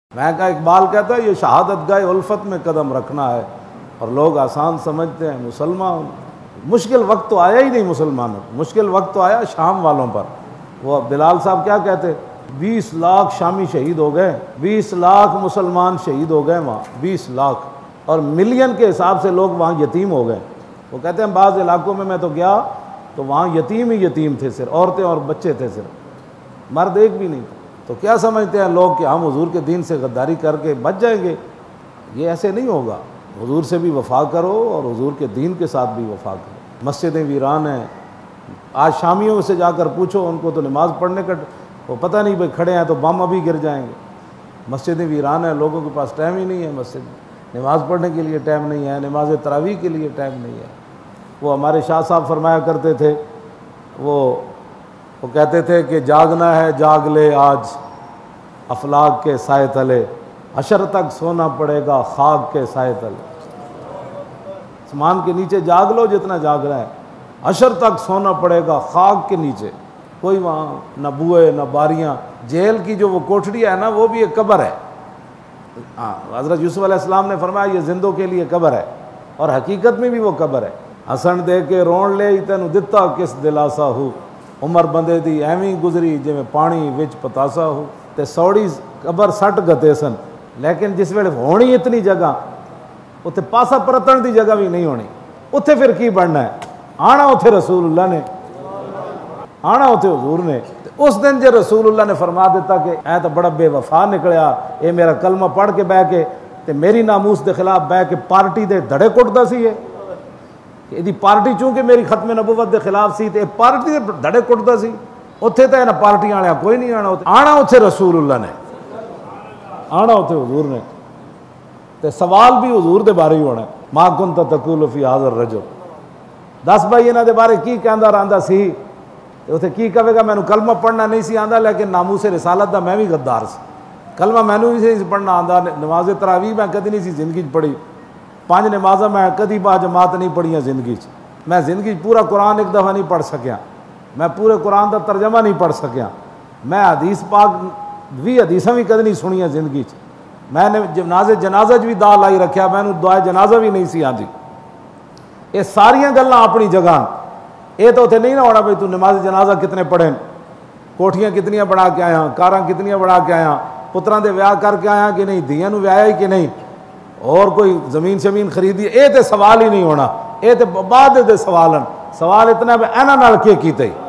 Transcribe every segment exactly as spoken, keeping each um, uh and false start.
میں کہا اقبال کہتا ہے یہ شہادت گاہ الفت میں قدم رکھنا ہے، اور لوگ آسان سمجھتے ہیں مسلمان۔ مشکل وقت تو آیا ہی نہیں مسلمانوں، مشکل وقت تو آیا شام والوں پر۔ وہ بلال صاحب کیا کہتے، بیس لاکھ شامی شہید ہو گئے، بیس لاکھ مسلمان شہید ہو گئے وہاں، بیس لاکھ، اور ملین کے حساب سے لوگ وہاں یتیم ہو گئے۔ وہ کہتے ہیں بعض علاقوں میں میں تو گیا تو وہاں یتیم ہی یتیم تھے، صرف عورتیں اور بچے تھے، صرف مرد ایک بھی نہیں تھا۔ تو کیا سمجھتے ہیں لوگ کہ ہم حضور کے دین سے غداری کر کے بچ جائیں گے؟ یہ ایسے نہیں ہوگا۔ حضور سے بھی وفا کرو اور حضور کے دین کے ساتھ بھی وفا کرو۔ مسجدیں ویران ہیں، آج شامیوں سے جا کر پوچھو، ان کو تو نماز پڑھنے کا وہ پتہ نہیں، بھائی کھڑے ہیں تو بم ابھی گر جائیں گے۔ مسجدیں ویران ہیں، لوگوں کے پاس ٹائم ہی نہیں ہے، مسجد نماز پڑھنے کے لیے ٹائم نہیں ہے، نماز تراویح کے لیے ٹائم نہیں ہے۔ وہ ہمارے شاہ صاحب فرمایا کرتے تھے، وہ وہ کہتے تھے کہ جاگنا ہے جاگ لے آج افلاک کے سائے تلے، حشر تک سونا پڑے گا خاک کے سائے تلے۔ آسمان کے نیچے جاگ لو جتنا جاگ رہا ہے، حشر تک سونا پڑے گا خاک کے نیچے۔ کوئی وہاں نہ بوئے نہ باریاں، جیل کی جو وہ کوٹھڑی ہے نا وہ بھی ایک قبر ہے۔ ہاں، حضرت یوسف علیہ السلام نے فرمایا یہ زندوں کے لیے قبر ہے، اور حقیقت میں بھی وہ قبر ہے۔ ہسن دے کے رون لے تینوں دتا کس دلاسا ہو، عمر بندے دی ایویں گزری جویں پانی وچ پتاسا ہو۔ تے سوڑی قبر سٹ گتے سن، لیکن جس ویلے ہونی اتنی جگہ، اتنے پاسا پرتن دی جگہ بھی نہیں ہونی، اتنے پھر کی بننا ہے؟ آنا اتنے رسول اللہ نے، آنا اتنے حضور نے۔ اس دن جو رسول اللہ نے فرما دیتا کہ اے تو بڑا بے وفا نکلیا، اے میرا کلمہ پڑھ کے بہ کے تے میری ناموس دے خلاف بہ کے پارٹی دے دھڑے کٹدا سی ہے، یہ پارٹی چونکہ میری ختم نبوت دے خلاف سی تے پارٹی دے دھڑے کٹدا سی، اتنے تو نہ پارٹی والے کوئی نہیں آنا، آنا اتنے رسول اللہ نے، آنا اتنے حضور نے۔ تے سوال بھی حضور دے بارے ہی ہونا ہے، ما کنت تقول فی ھذا الرجل، دس بھائی انہاں دے بارے کی کہندا رہندا سی، اتنے کی کہے گا مینوں کلمہ پڑھنا نہیں سی آندا، لیکن ناموس رسالت دا میں بھی غدار سی، کلمہ مینوں بھی نہیں پڑھنا آندا، نماز تراویح میں کدی نہیں سی زندگی پڑھی، پانچ نمازاں میں کدی با جماعت نہیں پڑھیاں زندگی چ، میں زندگی پورا قرآن ایک دفعہ نہیں پڑھ سکیا، میں پورے قرآن دا ترجمہ نہیں پڑھ سکیا، میں حدیث پاک بھی حدیثاں بھی کدی نہیں سنیاں زندگی چ، میں نے جنازے جنازہ بھی دا لائی رکھیا، میں نے دعائے جنازہ بھی نہیں سی آندی۔ یہ ساریاں گلاں اپنی جگہ، یہ تو اتنے نہیں نہ ہونا بھائی تو نماز جنازہ کتنے پڑھیں، کوٹھیاں کتنیاں بنا کے آیا، کاراں کتنیاں بنا کے آیا، پتراں دے ویاہ کر کے آیا کہ نہیں، دھیاں نو ویایا ہی کہ نہیں، اور کوئی زمین شمین خریدی، اے تے سوال ہی نہیں ہونا، اے تے بعد دے سوال ہیں۔ سوال اتنا ہے انہاں نال کی کیتے ہی،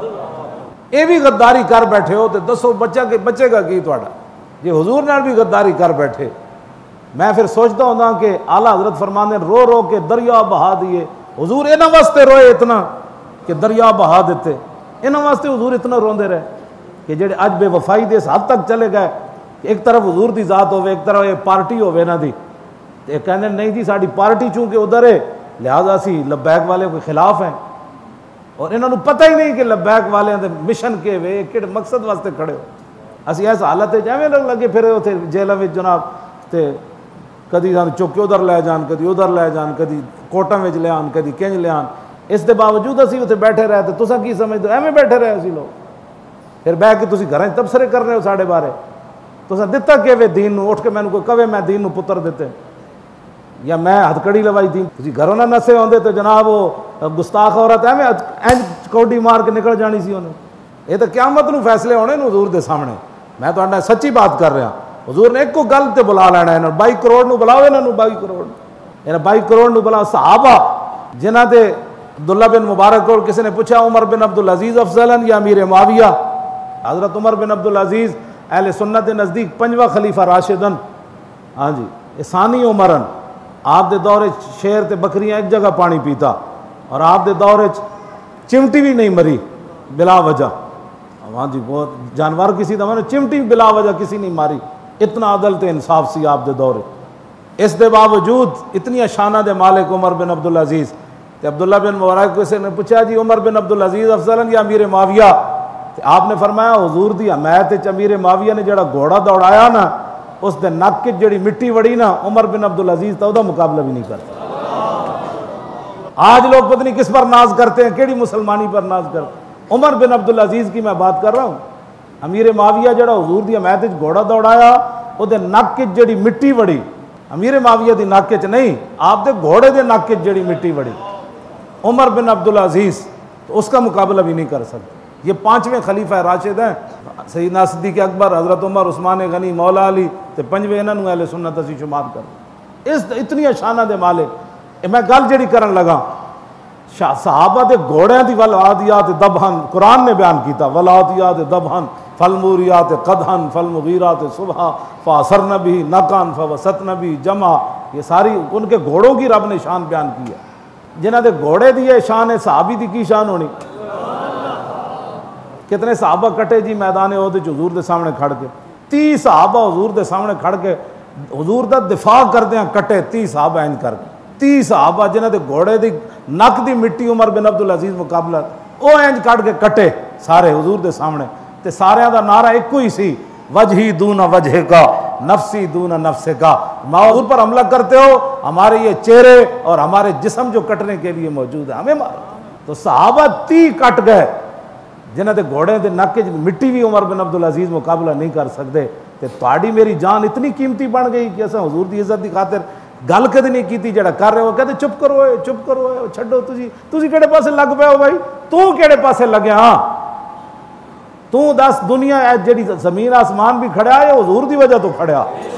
اے بھی غداری کر بیٹھے ہو تے دسو بچہ کے بچے گا کی تہاڈا، جی حضور نال بھی غداری کر بیٹھے۔ میں پھر سوچتا ہوں کہ اعلیٰ حضرت فرمانے رو رو کے دریا بہا دیے، حضور انہاں واسطے روئے اتنا کہ دریا بہا دیتے، انہاں واسطے حضور اتنا روندے رہے کہ جڑے اج بے وفائی دے اس حد تک چلے گئے کہ ایک طرف حضور دی ذات ہوے، ایک طرف یہ پارٹی ہوے نا دی، تے کہنے نہیں جی ساڈی پارٹی چونکہ ادھر ہے لہذا اسی لبیک والے کے خلاف ہیں، اور انہوں نے پتہ ہی نہیں کہ لبیک والے دے مشن کے وے کہڑے مقصد واسطے کھڑے ہو۔ اسی ایس حالت جیویں لوگ لگے پھرے اتنے جیلوں میں جناب، تے کدی سان چک کے ادھر لے جان، کدی ادھر لے جان، کدی کوٹاں وچ لے آن، کدی کنج لے آن، اس دے باوجود اسی اتنے بیٹھے رہے، تو تساں کی سمجھدے ایویں بیٹھے رہے اسی لوگ، پھر بہ کے تسی گھراں تبصرے کر رہے ہو ساڈے بارے، تساں دتا کہ وے دین نو، اٹھ کے مینوں کوئی کہے میں دین نو پتر دیتے یا میں ہتھکڑی لوائی تھی، تسی گھروں نہ نسے ہوندے تو جناب وہ گستاخ عورت ایویں اینج کوڈی مار کے نکل جانی سی انہیں۔ یہ تو قیامت نو فیصلے ہونے نو حضور دے سامنے، میں تو انہاں سچی بات کر رہا، حضور نے ایک کو گل تے بلا لینا ہے، بائی کروڑ نو بلاؤ، انہاں نو بائی کروڑ، انہاں بائی کروڑ نو بلا صحابہ جنہاں دے عبداللہ بن مبارک اور کسی نے پوچھا عمر بن عبدالعزیز افضل یا امیر معاویہ، حضرت عمر بن عبدالعزیز اہل سنت نزدیک پنجواں خلیفہ راشدن، ہاں جی ثانی عمرن، آپ دے دور شیر تے بکریاں ایک جگہ پانی پیتا، اور آپ دے دور چمٹی بھی نہیں مری بلا وجہ، ہاں جی بہت جانور کسی دا چمٹی بلا وجہ کسی نہیں ماری، اتنا عدل تے انصاف سی آپ دے دور۔ اس دے باوجود اتنی شانہ دے مالک عمر بن عبدالعزیز، تے عبداللہ بن مبارک کسی نے پوچھا جی عمر بن عبدالعزیز افضل یا امیر معاویہ، تے آپ نے فرمایا حضور دی حمایت وچ امیر معاویہ نے جڑا گھوڑا دوڑایا نا، اس دے نک وچ جڑی مٹی وڑی نا، عمر بن عبدالعزیز تو دا مقابلہ بھی نہیں کرتا۔ آج لوگ پتہ نہیں کس پر ناز کرتے ہیں، کیڑی مسلمانی پر ناز کرتے ہیں، عمر بن عبدالعزیز کی میں بات کر رہا ہوں، امیر معاویہ جڑا حضور دی حمایت وچ گھوڑا دوڑایا، ਉਹਦੇ ਨੱਕ 'ਚ ਜਿਹੜੀ ਮਿੱਟੀ ਵੜੀ, ਅਮੀਰ ਮਾਵੀਆ ਦੀ ਨੱਕ 'ਚ नहीं, आपदे घोड़े दे नक 'ਚ ਜਿਹੜੀ मिट्टी वड़ी, उमर बिन अब्दुल अजीज़, तो उसका मुकाबला भी नहीं कर सकते। ये पांचवें खलीफा राशिद हैं, सैयदना सिद्दीक़ अकबर, हज़रत उमर, उस्मान गनी, मौला अली, ते पंजवें इन्हां नूं अहले सुन्नत असीं शुमार कर। इस इतनी शाना दे मालिक। मैं गल जिहड़ी करन लगा, सहाबा दे घोड़ियां दी वल आदियात दबहन कुरान ने बयान किया, वल आदियात दबहन फलमूरियात कदहन फलमुगीरात सुबह फासरन बिही नकन फवसतन बिही जमा। ये सारी उनके घोड़ों की रब ने शान बयान की है। जिन्हां दे घोड़े दी ये शान है, सहाबी दी की शान होनी। कितने सहाबा कटे जी मैदान ओहद च हुजूर दे सामने खड़ के, तीस सहाबा हुजूर दे सामने खड़ के हुजूर दा दिफा करदे कटे, तीस सहाबा इंज करके, तीस सहाबा जिन्हां दे घोड़े दी नक दी मिट्टी उमर बिन अब्दुल अजीज़ मुकाबला, ਉਹ इंज कट के कटे सारे हुजूर दे सामने, ते सारियां दा नारा इक्को ही सी, वजही दूना वजह का नफसी दूना नफ्से का। हुजूर पर हमला करते हो, हमारे ये चेहरे और हमारे जिस्म जो कटने के लिए मौजूद है, हमें मारो। तो सहाबा ती कट गए जिन्हां दे घोड़े दे नक च मिट्टी भी उमर बिन अब्दुल अजीज़ मुकाबला नहीं कर सकते। ते तुहाडी मेरी जान इतनी कीमती बन गई कि असां हुजूर दी इज्जत दी खातिर गल कदे नहीं की। जड़ा कर रहे हो कहते चुप करो, चुप करो, छड्डो, तुसी तुसी केड़े पासे लग पे हो भाई, तू केड़े पासे लगया? तू दस, दुनिया जेड़ी जमीन आसमान भी खड़ा है हुजूर दी वजह तो खड़ा।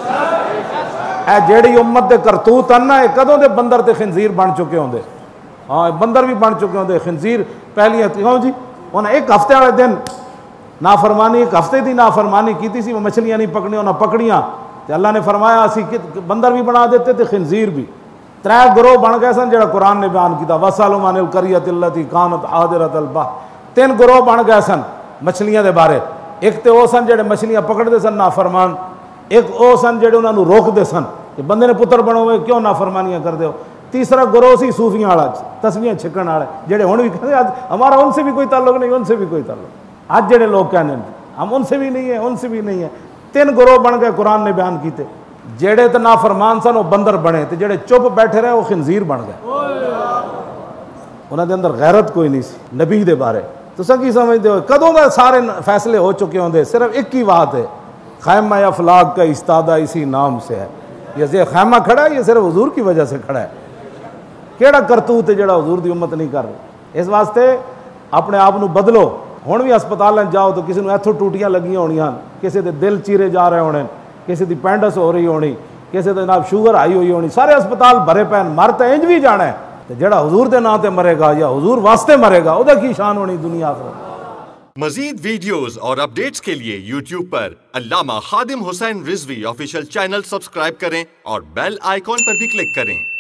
ए जेड़ी उम्मत दे करतूत हैं ना, कदों दे बंदर ते खिंजीर बन चुके होंदे। हाँ, बंदर भी बन चुके होंदे, खिंजीर पहली क्यों जी। उन्हें एक हफ्ते वाले दिन नाफरमानी, एक हफ्ते की नाफरमानी की सी, मछलियां नहीं पकड़ियां, उन्हें पकड़ियां, तो अल्लाह ने फरमाया असी बंदर भी बना देते थे, खिंजीर भी। त्रै गिरोह बन गए सन, जो कुरान ने बयान किया, वसअलू अनिल क़रियति अल्लती कानत हादिरतल बहर। तीन गिरोह बन गए सन मछलियां के बारे। एक तो वह सन जो मछलियां पकड़ते सन नाफरमान, एक वो सन जो उन्होंने रोकते सन कि बंदे ने पुत्र बनो हुए क्यों नाफरमानियां करते हो। तीसरा गिरोह सी सूफियां वाला, तस्वीरें छिकण वाले, जेडे हुण भी कहते आज हमारा उनसे भी कोई ताल्लुक नहीं, उनसे भी कोई ताल्लुक। आज जेडे लोग कहने हम उनसे भी नहीं है, उनसे भी नहीं है। तीन गिरोह बन गए, कुरान ने बयान किए। जेड़े तो नाफरमान सन वो बंदर बने, तो जेड़े चुप बैठे रहे वो खिंजीर बन गए। उन्होंने अंदर गैरत कोई नहीं सी नबी दे बारे। तो की समझते हो कदों का सारे फैसले हो चुके होंगे। सिर्फ एक ही बात है, खैमा या फलाग का इस्तादा इसी नाम से है। ये खैमा खड़ा है, ये सिर्फ हुजूर की वजह से खड़ा है। केड़ा करतूत है जेड़ा हुजूर दी उम्मत नहीं कर रही। इस वास्ते अपने आप को बदलो। हुण भी हस्पताल जाओ तो किसी इत्थों टूटियां लगियां होणियां, किसी के दिल चीरे जा रहे होने, किसी की पेंडस हो रही होनी, किसी के नाम शुगर आई हुई होनी, सारे हस्पताल भरे पैन। मर तो इंज भी जाना है, तो जेड़ा हुजूर के नाम से मरेगा या हुजूर वास्ते मरेगा उहदा की शान होनी दुनिया आखिरत। मजीद वीडियोस और अपडेट्स के लिए यूट्यूब पर Allama Khadim Hussain Rizvi official channel subscribe करें और बेल आइकॉन पर भी क्लिक करें।